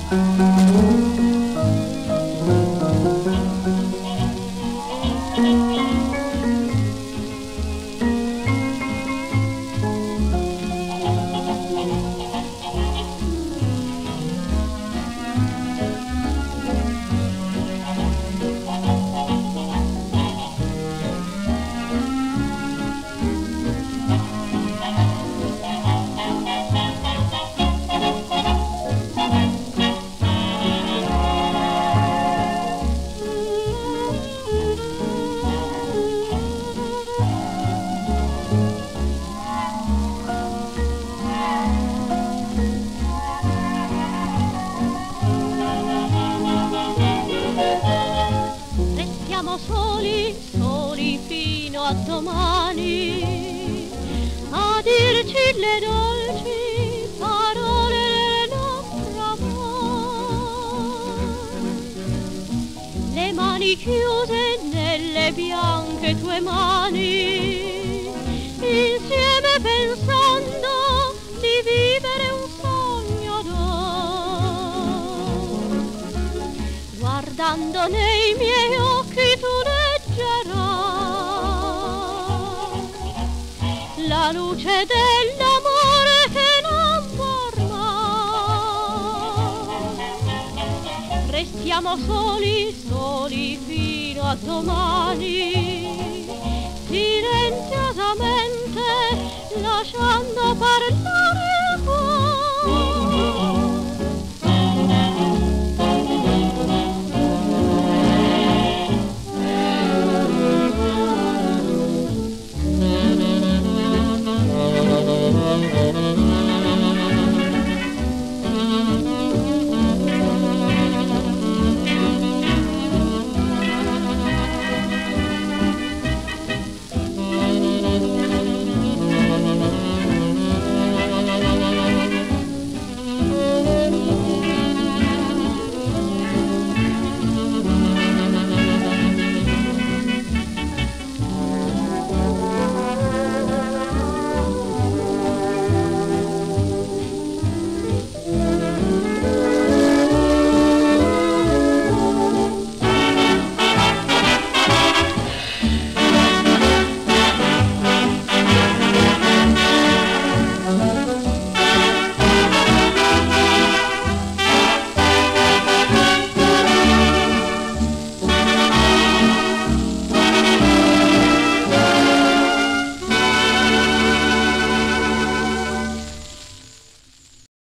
Soli, soli fino a domani, a dirci le dolci parole del nostro amor. Le mani chiuse nelle bianche tue mani, insieme pensando di vivere un sogno d'or. Guardando nei miei occhi tu la luce dell'amore che non muore mai. Restiamo soli, soli fino a domani, silenziosamente lasciando parlare il cuore.